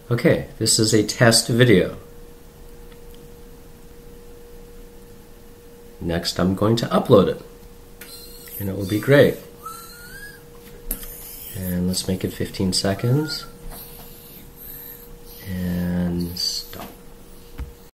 Okay, this is a test video. Next, I'm going to upload it, and it will be great. And let's make it 15 seconds. And